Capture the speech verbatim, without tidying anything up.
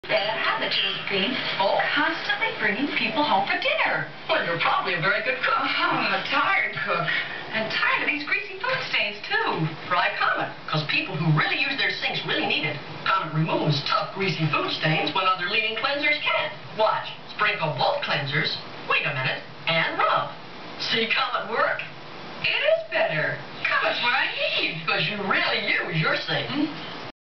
Bad habit, Josephine. Oh. Constantly bringing people home for dinner. Well, you're probably a very good cook. Oh, I'm a tired cook. And tired of these greasy food stains, too. Try Comet, because people who really use their sinks really need it. Comet removes tough, greasy food stains when other leading cleansers can't. Watch. Sprinkle both cleansers, wait a minute, and rub. See Comet work? It is better. Comet's what I need. Because you really use your sink. Mm-hmm.